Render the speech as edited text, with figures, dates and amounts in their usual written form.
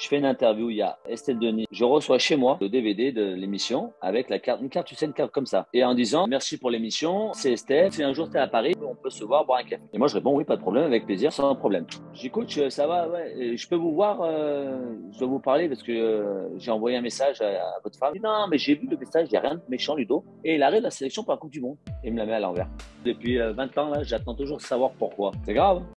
Je fais une interview, il y a Estelle Denis. Je reçois chez moi le DVD de l'émission avec la carte, une carte, tu sais, une carte comme ça. Et en disant merci pour l'émission, c'est Estelle. Si un jour tu es à Paris, on peut se voir, boire un café. Et moi je réponds oui, pas de problème, avec plaisir, sans problème. Je dis coach, ça va, ouais, je peux vous voir, je dois vous parler parce que j'ai envoyé un message à votre femme. Il dit, non, mais j'ai vu le message, il n'y a rien de méchant, Ludo. Et il arrête la sélection pour la Coupe du Monde et il me la met à l'envers. Depuis 20 ans, là, j'attends toujours de savoir pourquoi. C'est grave.